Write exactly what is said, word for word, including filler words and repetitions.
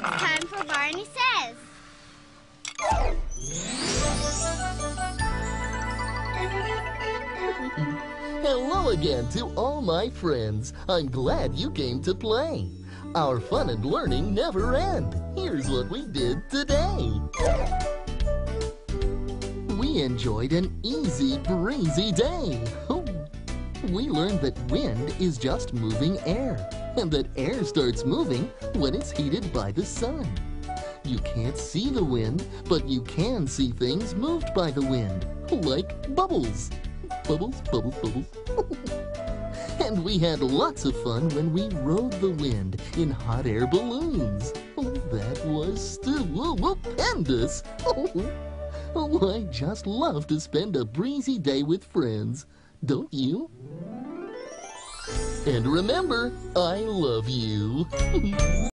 Time for Barney Says. Hello again to all my friends. I'm glad you came to play. Our fun and learning never end. Here's what we did today. We enjoyed an easy, breezy day. We learned that wind is just moving air, and that air starts moving when it's heated by the sun. You can't see the wind, but you can see things moved by the wind, like bubbles. Bubbles, bubbles, bubbles. And we had lots of fun when we rode the wind in hot air balloons. Oh, that was stupendous. Oh, I just love to spend a breezy day with friends. Don't you? And remember, I love you.